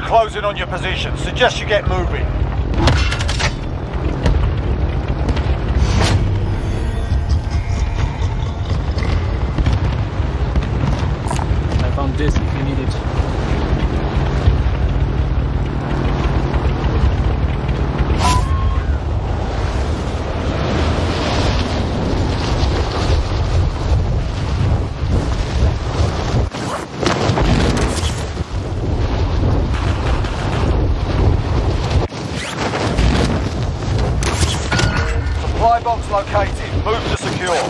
closing on your position. Suggest you get moving. I found this if you need it. Supply box located. Move to secure.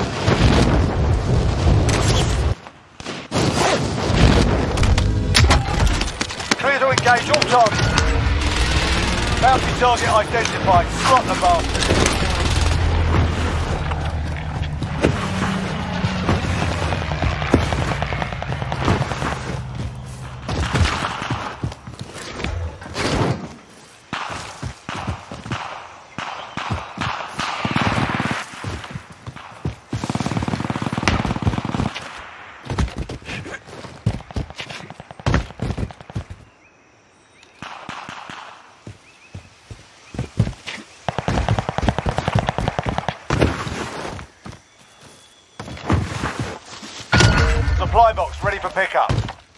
Clear to engage all targets. Bounty target identified. Slot the bastard. Supply box ready for pickup.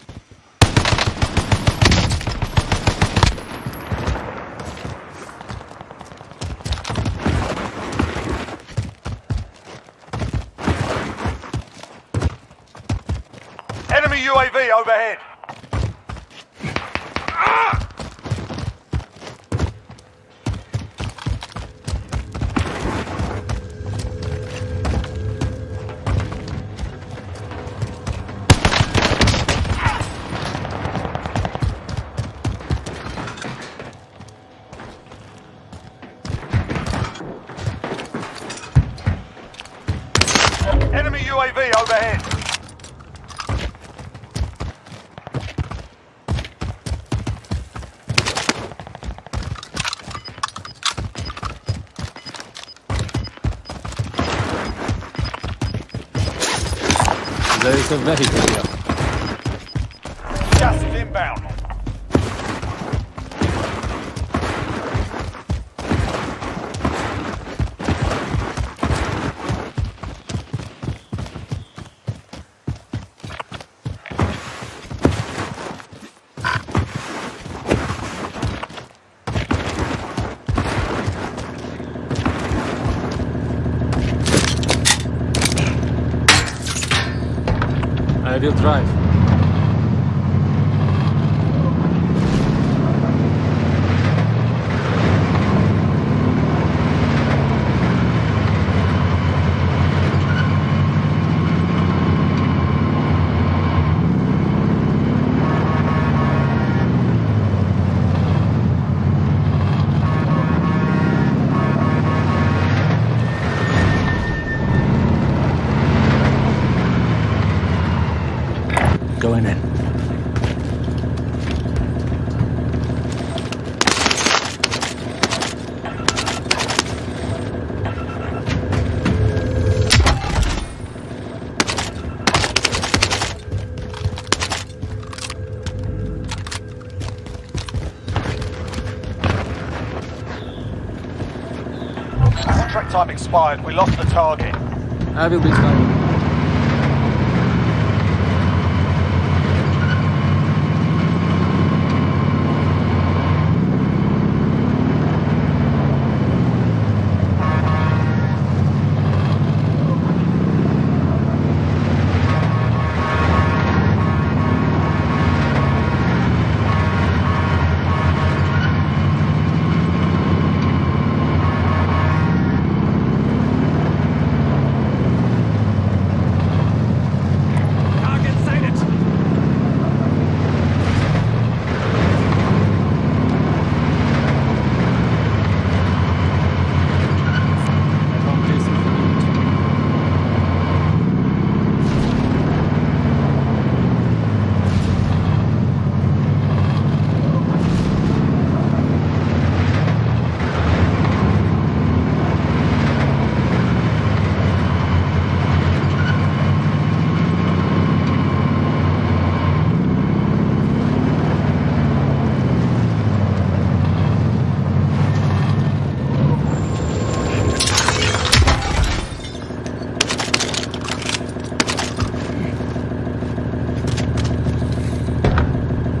Enemy UAV overhead. Enemy UAV overhead. There is a vehicle here. Gas is inbound. I will drive. Going in. Contract time expired. We lost the target. I will be driving.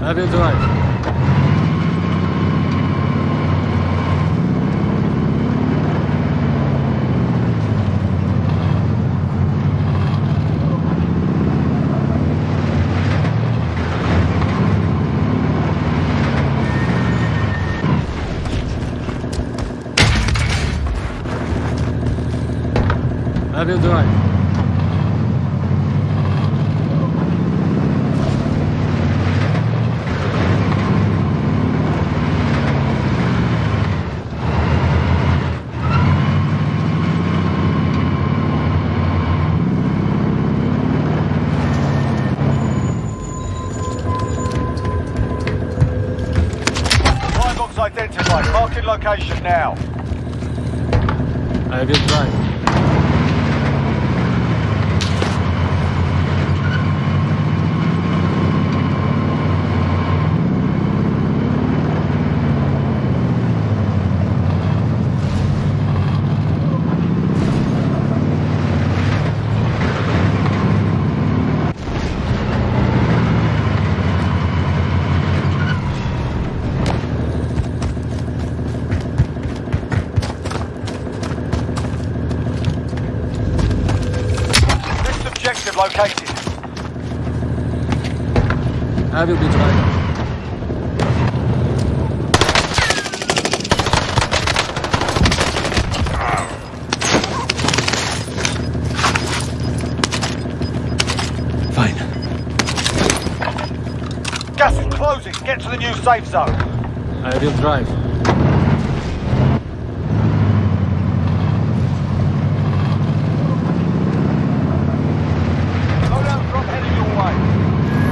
I will drive. I will drive. Supply box identified. Marking location now. I will drive. Objective located. I will be driving. Fine. Gas is closing. Get to the new safe zone. I will drive. Loadout drop heading your way.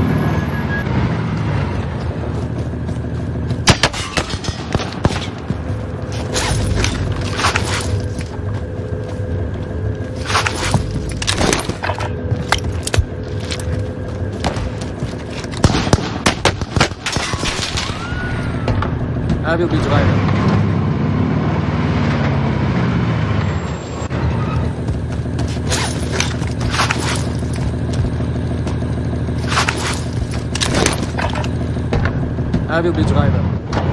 I will be driving. I will be driving.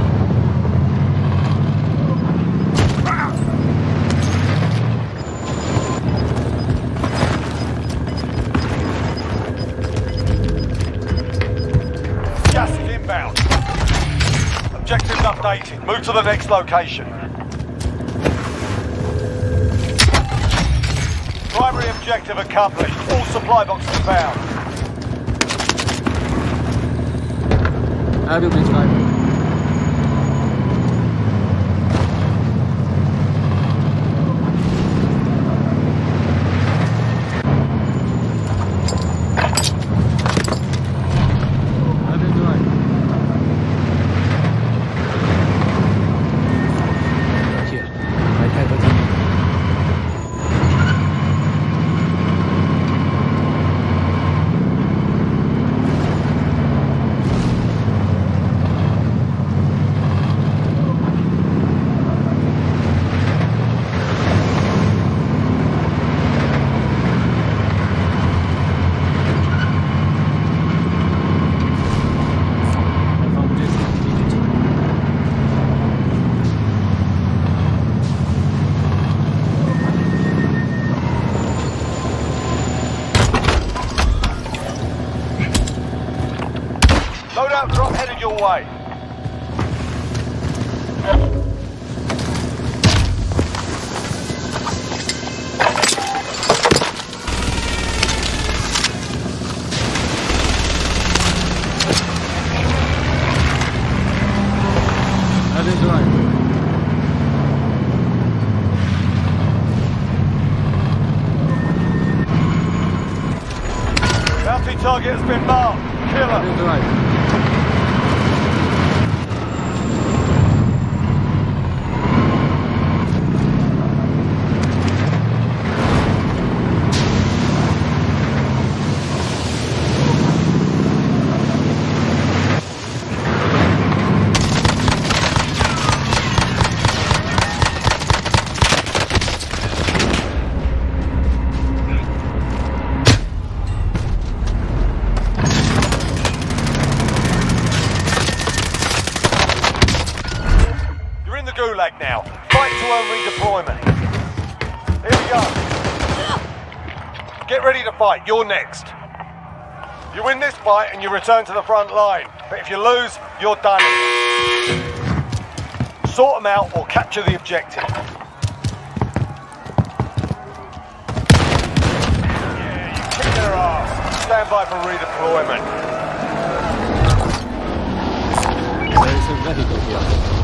Gas is inbound. Objectives updated. Move to the next location. Primary objective accomplished. All supply boxes found. I will be driving. I will drive. Here, I have what you need. I found this and need it. Loadout drop headed your way. I will drive. Bounty target has been marked. I Killer. will drive. Gulag now. Fight to earn redeployment. Here we go. Get ready to fight. You're next. You win this fight and you return to the front line. But if you lose, you're done. Sort them out or capture the objective. Yeah, you kick their ass. Stand by for redeployment. There is a vehicle here.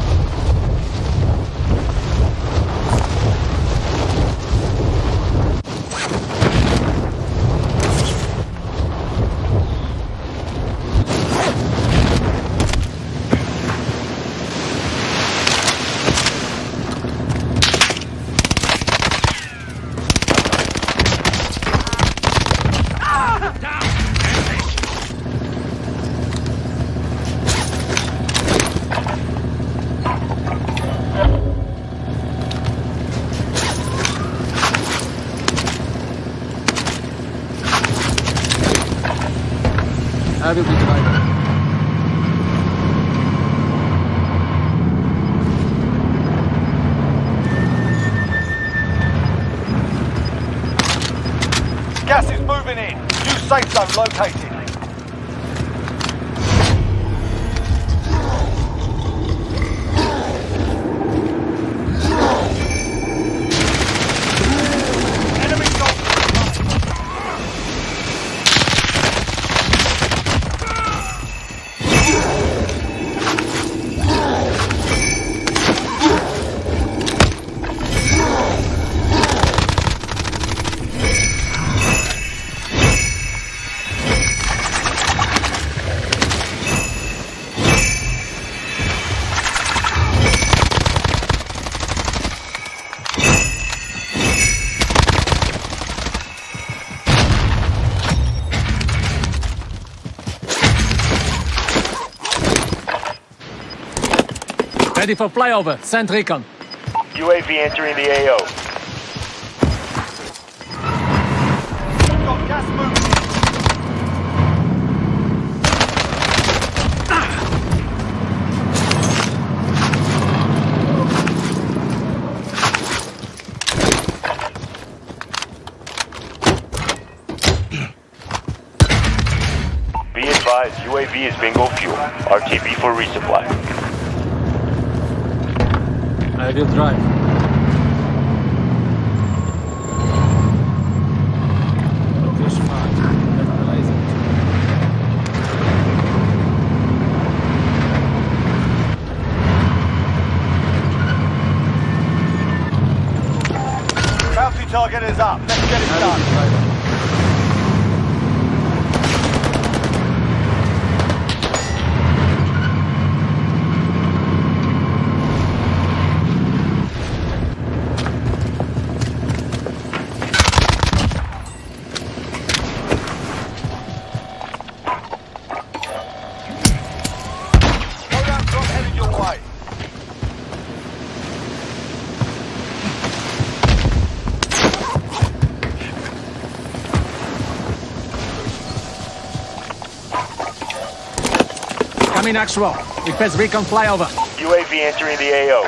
I will be driving. Gas is moving in. New safe zone located. Enemy soldiers. Ready for flyover. Send recon. UAV entering the AO. We've got gas moving Be advised, UAV is bingo fuel. RTB for resupply. I will drive. Location marked. Analyzing. Bounty target is up. Let's get it I will be done. driving. Loadout drop headed your way. Coming actual. Request recon flyover. UAV entering the AO.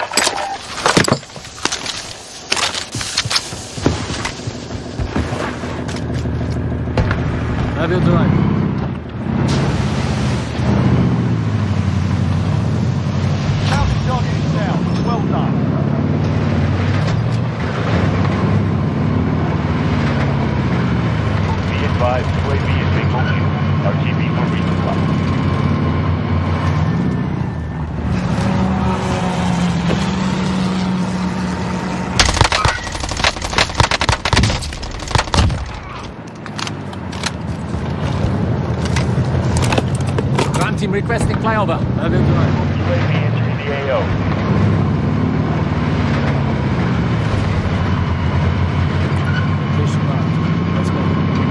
I will drive. Bounty target is down. Well done. Be advised, UAV is bingo fuel. RTB for resupply. Ground team requesting flyover. I will drive. UAV entering the AO. Location marked. Let's go.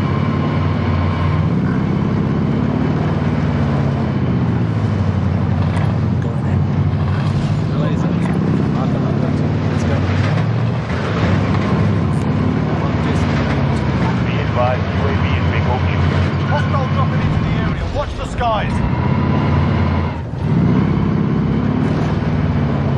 Going in. Laser. Mark the landing. Let's go. From this. Be advised, UAV is bingo fuel. Hostile dropping into the area. Watch the skies.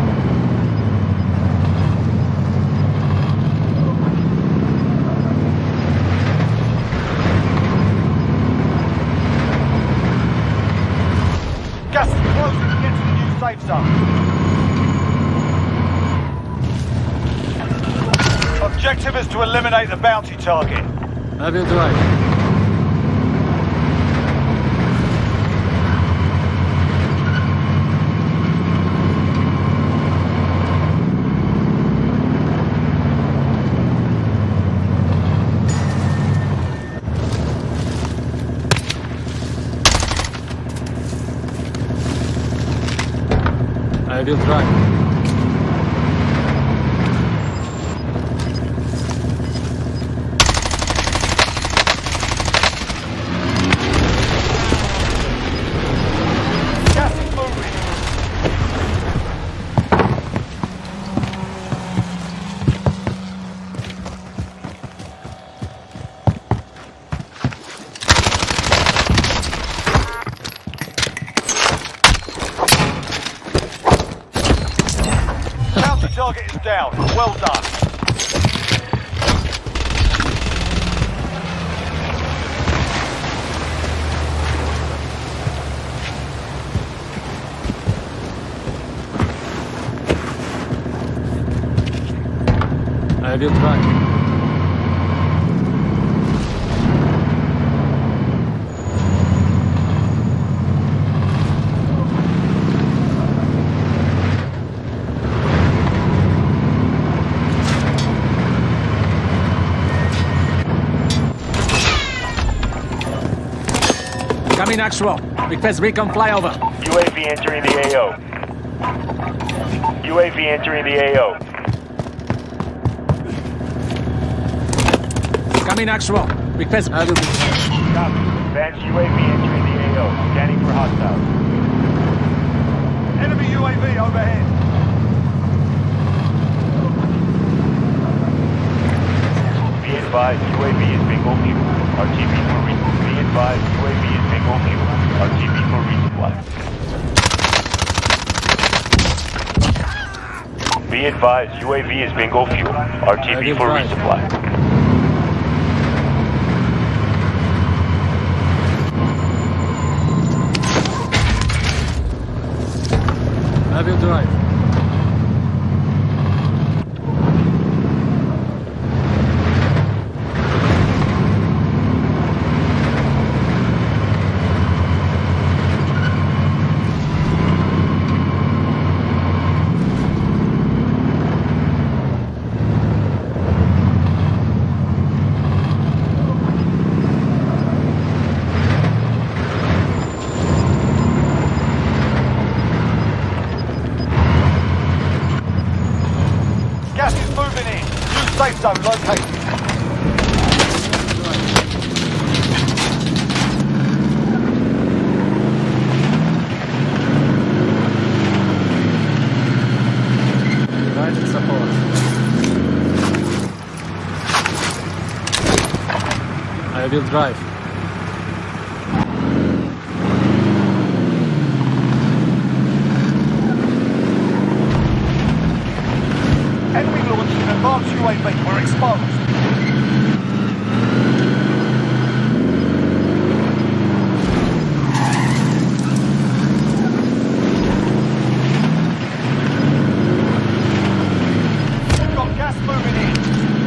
safe zone. Objective is to eliminate the bounty target. I will drive. I will drive. Target is down. Well done. I will drive. Coming actual. Request recon flyover. UAV entering the AO. UAV entering the AO. Coming actual. Request. I will be. Copy. Advanced UAV entering the AO. Scanning for hostiles. Enemy UAV overhead. Be advised, UAV is bingo fuel. RTB for resupply. Be advised, UAV is bingo fuel. RTB for resupply. Be advised, UAV is bingo fuel. RTB for resupply. I will drive. Gas is moving in. New safe zone located. United support. I will drive. Enemy launched an advanced UAV. We're exposed. We've got gas moving in.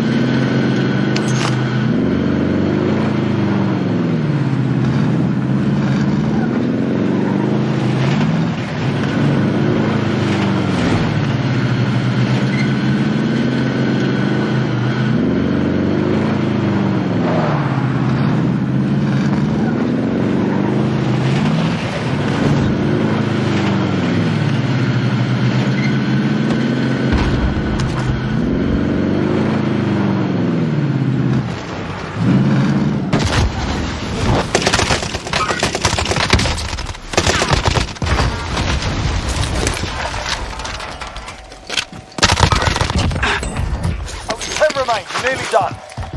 We're nearly done.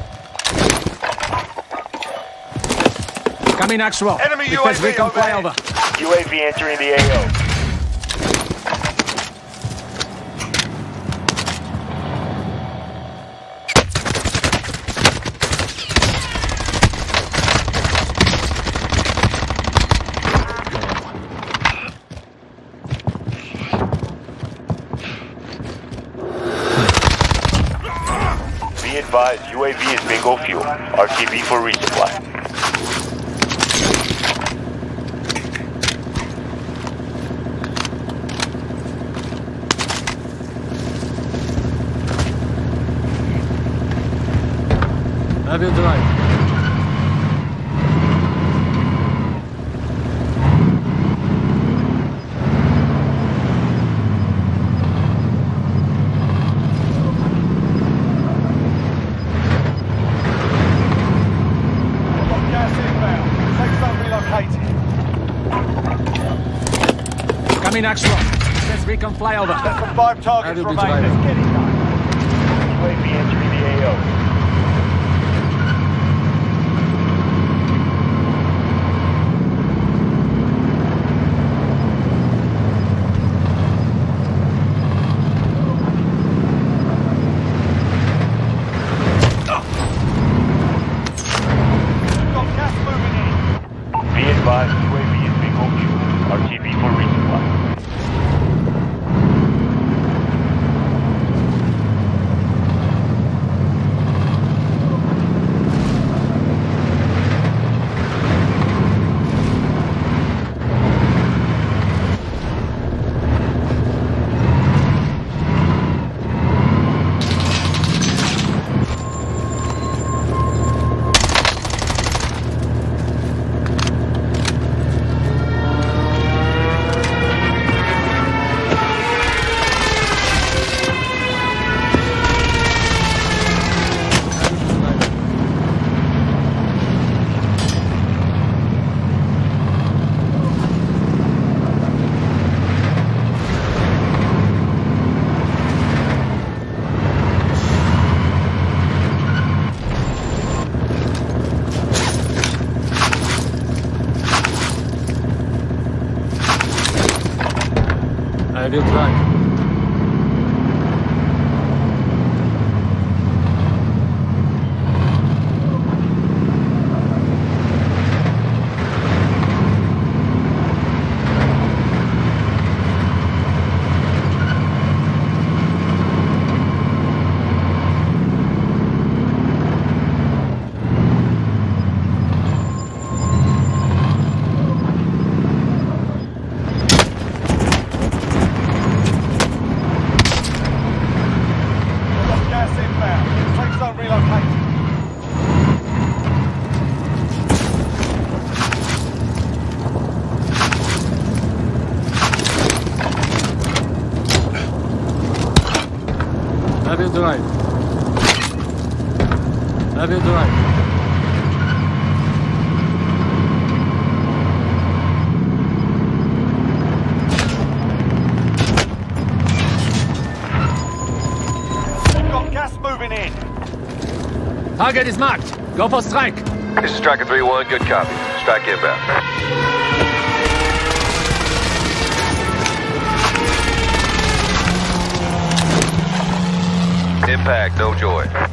Coming actual. Enemy Request UAV recon overhead. flyover. UAV entering the AO. advised, UAV is bingo fuel. RTB for resupply. Have you drive? Got gas inbound. Safe zone relocated. Coming actual. Says recon flyover. Less than 5 targets will be remain. driving. Let's get it done. UAV entering the AO. Got gas moving in. Be advised, UAV is bingo fuel. RTB for resupply. I will drive. Got gas inbound. Safe zone relocated. I will drive. I will drive. Got gas moving in. Target is marked. Go for strike. This is Striker 3-1, good copy. Strike inbound. Impact, no joy.